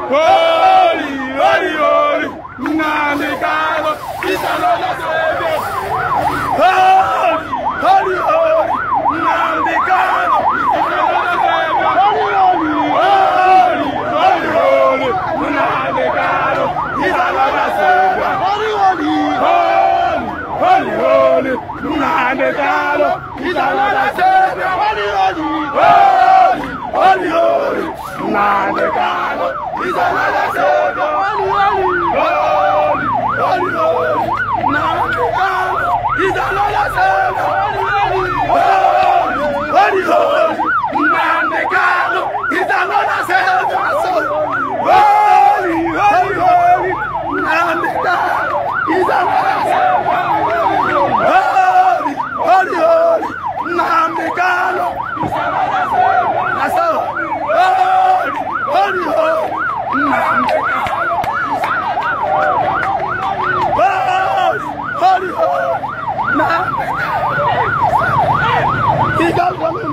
Holy, holy, holy, Nnamdi Kanu, is another Savior. Holy, holy, holy, Nnamdi Kanu, is another Savior. Holy, holy, holy, Nnamdi Kanu, is another Savior. Holy, holy, holy, holy, Nnamdi Kanu, is another Savior. Holy, holy, holy, holy, Nnamdi Kanu, is another Savior. Holy, holy, holy, Nnamdi Kanu, is another Savior. Holy, holy, Nnamdi Kanu, is another Savior. Holy, holy, holy, Nnamdi Kanu, is another Savior. Holy, holy, holy, Nnamdi Kanu, is another Savior. That's all. Holy, holy, holy, Nnamdi Kanu, is another Holy, holy, Nnamdi Kanu. He got women.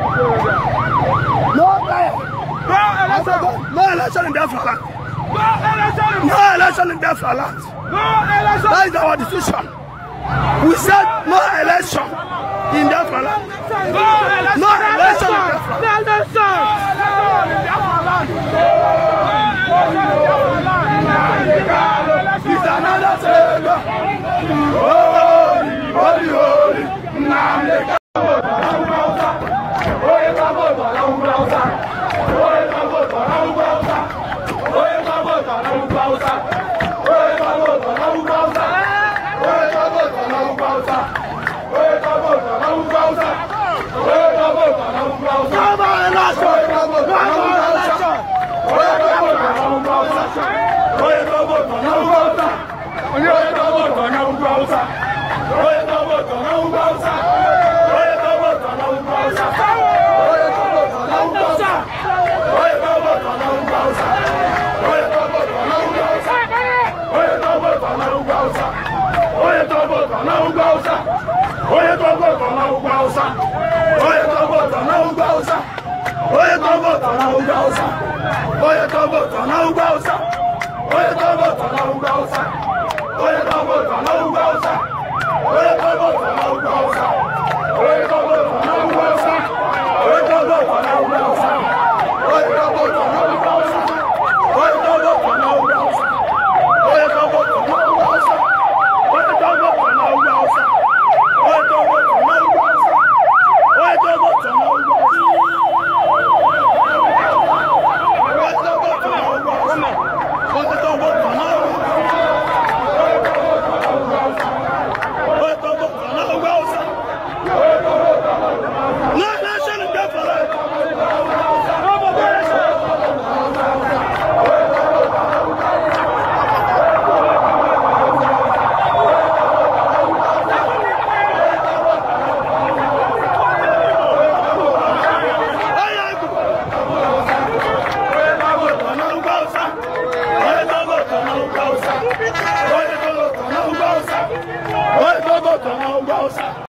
No election in Biafra land. No election in Biafra land. That is our decision. We said no election in Biafra land. No election in Biafra land. It's another Savior. Holy, holy, holy, Nnamdi Kanu.